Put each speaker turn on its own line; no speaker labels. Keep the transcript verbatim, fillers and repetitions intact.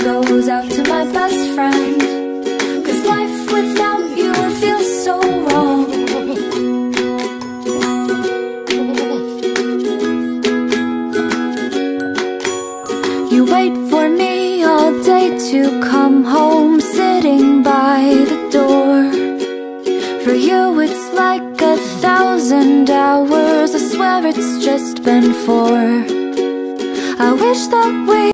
goes out to my best friend, 'cause life without you feels so wrong. You wait for me all day to come home, sitting by the door. For you it's like a thousand hours, I swear it's just been four. I wish that we